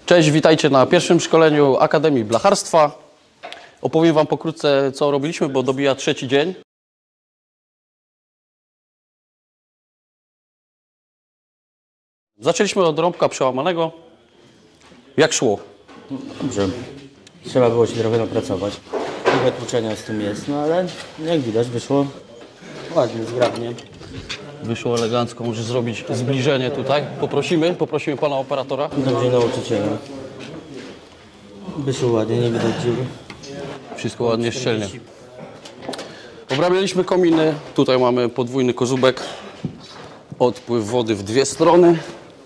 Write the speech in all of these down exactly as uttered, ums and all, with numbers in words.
Cześć, witajcie na pierwszym szkoleniu Akademii Blacharstwa. Opowiem Wam pokrótce, co robiliśmy, bo dobija trzeci dzień. Zaczęliśmy od rąbka przełamanego. Jak szło? Dobrze. Trzeba było się trochę napracować. Trochę tłuczenia z tym jest, no ale jak widać wyszło ładnie, zgrabnie. Wyszło elegancko, możesz zrobić zbliżenie tutaj. Poprosimy, poprosimy Pana operatora. Dobrze nauczyciela. Wyszło ładnie, nie widać dziury. Wszystko ładnie, szczelnie. Obrabialiśmy kominy. Tutaj mamy podwójny kozubek. Odpływ wody w dwie strony.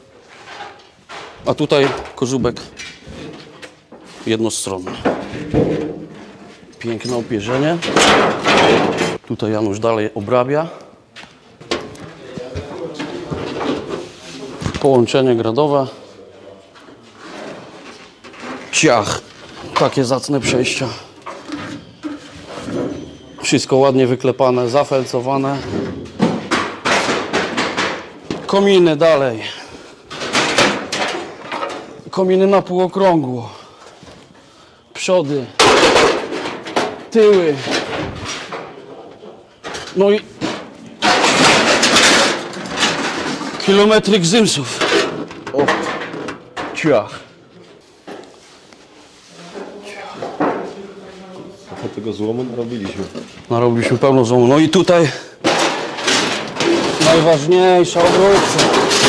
A tutaj kozubek jednostronny. Piękne opierzenie. Tutaj Janusz dalej obrabia. Połączenie gradowe. Ciach. Takie zacne przejścia. Wszystko ładnie wyklepane, zafelcowane. Kominy dalej. Kominy na półokrągło. Przody. Tyły. No i kilometry gzymsów. O, ciach. Trochę tego złomu narobiliśmy. Narobiliśmy pełno złomu. No i tutaj najważniejsza obróbka.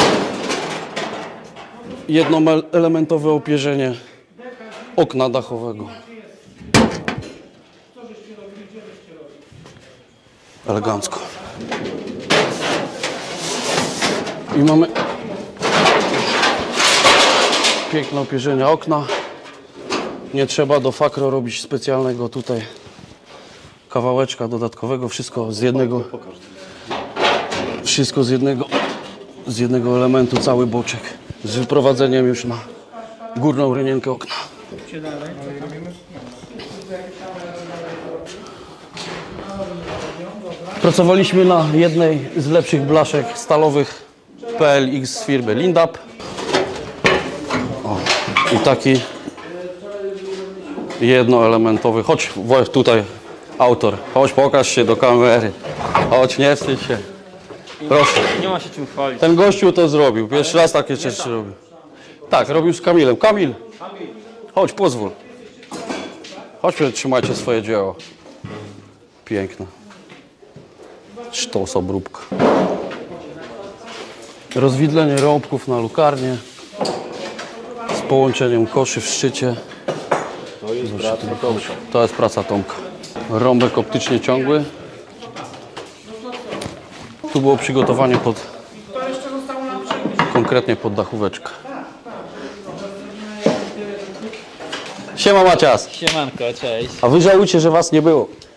Jednoelementowe opierzenie okna dachowego. Elegancko. I mamy piękne opierzenie okna. Nie trzeba do fakro robić specjalnego tutaj kawałeczka dodatkowego. Wszystko z jednego, wszystko z jednego, z jednego elementu, cały boczek. Z wyprowadzeniem już na górną rynienkę okna. Pracowaliśmy na jednej z lepszych blaszek stalowych P L X z firmy Lindab. O, i taki jednoelementowy. Chodź tutaj, autor. Chodź, pokaż się do kamery. Chodź, nie wstydź się. Proszę. Nie ma się czym chwalić. Ten gościu to zrobił. Pierwszy raz takie rzeczy robił. Tak, robił z Kamilem. Kamil, chodź, pozwól. Chodźmy, trzymajcie swoje dzieło. Piękne. Sztos, obróbka. Rozwidlenie rąbków na lukarnię. Z połączeniem koszy w szczycie. To jest praca Tomka. To jest praca Tomka. Rąbek optycznie ciągły. Tu było przygotowanie pod, konkretnie pod dachóweczkę. Siema Macias. Siemanko, cześć. A wy żałujcie, że was nie było.